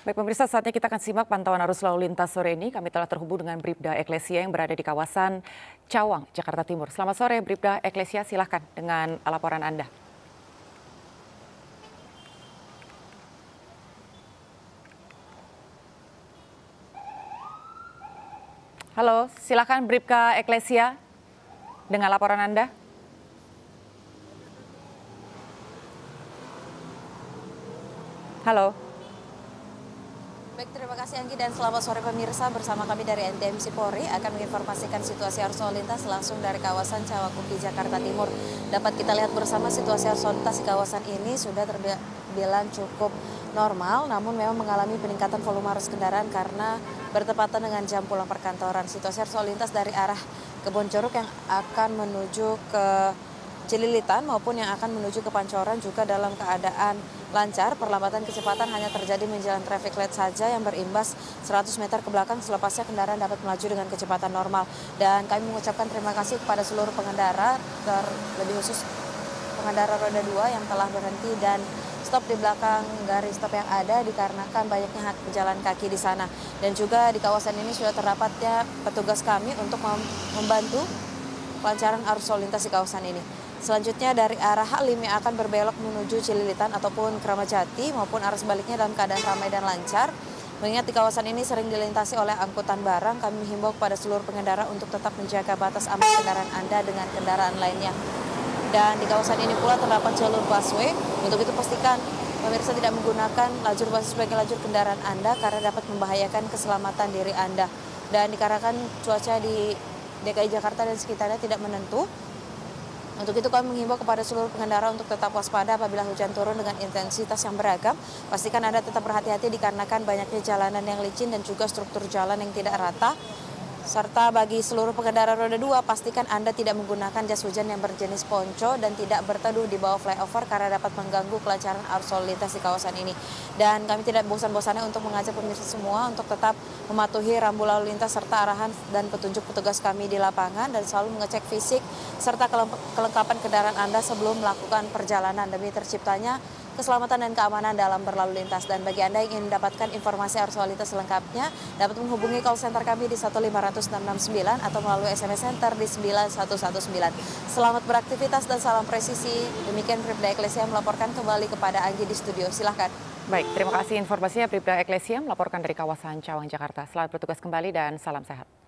Baik pemirsa, saatnya kita akan simak pantauan arus lalu lintas sore ini. Kami telah terhubung dengan Bribda Eklesia yang berada di kawasan Cawang, Jakarta Timur. Selamat sore Bribda Eklesia, silahkan dengan laporan Anda. Halo, silahkan Bribka Eklesia dengan laporan Anda. Halo. Baik, terima kasih Anggi dan selamat sore pemirsa. Bersama kami dari NTMC Polri akan menginformasikan situasi arus lalu lintas langsung dari kawasan Cawang-Uki, Jakarta Timur. Dapat kita lihat bersama situasi arus lalu lintas di kawasan ini sudah terbilang cukup normal, namun memang mengalami peningkatan volume arus kendaraan karena bertepatan dengan jam pulang perkantoran. Situasi arus lalu lintas dari arah Kebonjeruk yang akan menuju ke Cililitan maupun yang akan menuju ke Pancoran juga dalam keadaan lancar. Perlambatan kecepatan hanya terjadi menjelang traffic light saja yang berimbas 100 meter ke belakang, selepasnya kendaraan dapat melaju dengan kecepatan normal. Dan kami mengucapkan terima kasih kepada seluruh pengendara, terlebih khusus pengendara roda 2 yang telah berhenti dan stop di belakang garis stop yang ada dikarenakan banyaknya hak pejalan kaki di sana. Dan juga di kawasan ini sudah terdapatnya petugas kami untuk membantu kelancaran arus lalu lintas di kawasan ini. Selanjutnya dari arah Halim yang akan berbelok menuju Cililitan ataupun Kramat Jati maupun arah sebaliknya dalam keadaan ramai dan lancar. Mengingat di kawasan ini sering dilintasi oleh angkutan barang, kami menghimbau kepada seluruh pengendara untuk tetap menjaga batas aman kendaraan Anda dengan kendaraan lainnya. Dan di kawasan ini pula terdapat jalur busway. Untuk itu pastikan pemirsa tidak menggunakan lajur busway sebagai lajur kendaraan Anda karena dapat membahayakan keselamatan diri Anda. Dan dikarenakan cuaca di DKI Jakarta dan sekitarnya tidak menentu, untuk itu kami menghimbau kepada seluruh pengendara untuk tetap waspada apabila hujan turun dengan intensitas yang beragam. Pastikan Anda tetap berhati-hati dikarenakan banyaknya jalanan yang licin dan juga struktur jalan yang tidak rata. Serta bagi seluruh pengendara roda 2, pastikan Anda tidak menggunakan jas hujan yang berjenis ponco dan tidak berteduh di bawah flyover karena dapat mengganggu kelancaran arus lalu lintas di kawasan ini. Dan kami tidak bosan-bosannya untuk mengajak pemirsa semua untuk tetap mematuhi rambu lalu lintas serta arahan dan petunjuk petugas kami di lapangan dan selalu mengecek fisik serta kelengkapan kendaraan Anda sebelum melakukan perjalanan demi terciptanya keselamatan dan keamanan dalam berlalu lintas. Dan bagi Anda yang ingin mendapatkan informasi arus lalu lintas selengkapnya, dapat menghubungi call center kami di 15669 atau melalui SMS Center di 9119. Selamat beraktivitas dan salam presisi. Demikian Bribda Eklesia melaporkan kembali kepada Anggi di studio. Silahkan. Baik, terima kasih informasinya Bribda Eklesia melaporkan dari kawasan Cawang, Jakarta. Selamat bertugas kembali dan salam sehat.